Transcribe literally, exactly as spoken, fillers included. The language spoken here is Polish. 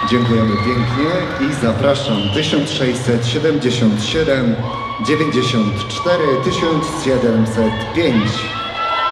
Dziękujemy pięknie i zapraszam tysiąc sześćset siedemdziesiąt siedem dziewięćdziesiąt cztery tysiąc siedemset pięć.